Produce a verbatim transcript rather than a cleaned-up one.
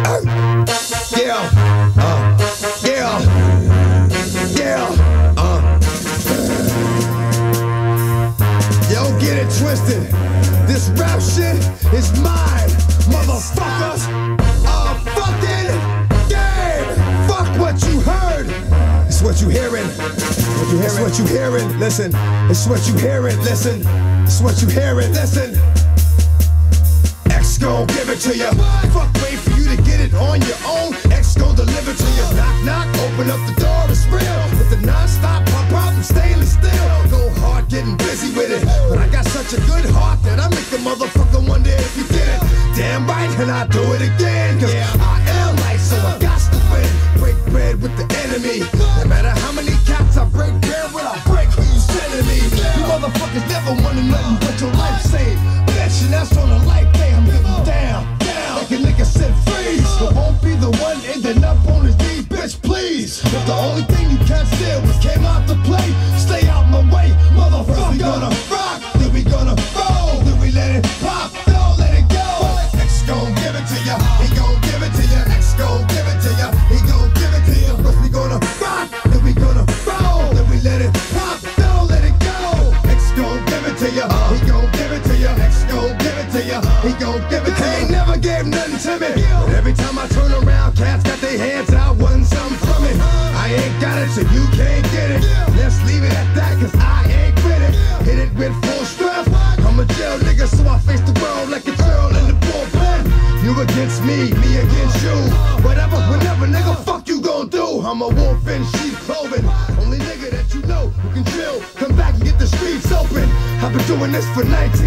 Yeah, uh, yeah, yeah, uh. Yo, get it twisted. This rap shit is mine, motherfuckers. A fucking game. Fuck what you heard. It's what you hearing. It's what you hearing. Listen. It's what you hearing. Listen. It's what you hearing. Listen. X gon' give it to you. Fuck, wait for you to get it on your own. X gon' deliver to you. Knock, knock, open up the door, it's real. With the non-stop pop out and stainless steel. Go hard, getting busy with it. But I got such a good heart that I make a motherfucker wonder if you did it. Damn right, can I do it again? Cause I am light, so I got to win. Break bread with the enemy. No matter how many cats I break bread with, I break who you sending me. You motherfuckers never wanted nothing but your life saved. Bitch, and that's on a life day. I'm getting down, down. Like a nigga said freeze. But won't be the one ending up on his knees, bitch, please. If the only thing you can't steal was came out to play, stay out my way, motherfucker. We gonna rock, then we gonna roll, then we let it pop, don't let it go. X gon' give it to ya, he gon' give it to ya. X gon' give it to ya, he gon' give it to ya. First we gonna rock, then we gonna roll, then we let it pop, don't let it go. X gon' give it to ya, he gon' give it to ya. X gon' give it to ya, he gon' give it to ya. He ain't never gave nothing to me, but every time I turn around, cats got their hands out, wanting something from it. I ain't got it, so you can't get it. Let's leave it at that, cause I ain't with it. Hit it with full strength. I'm a jail nigga, so I face the world like a girl in the bullpen. You against me, me against you. Whatever, whenever, nigga, fuck you gon' do. I'm a wolf in sheep clothing. Only nigga that you know who can chill. Come back and get the streets open. I've been doing this for nineteen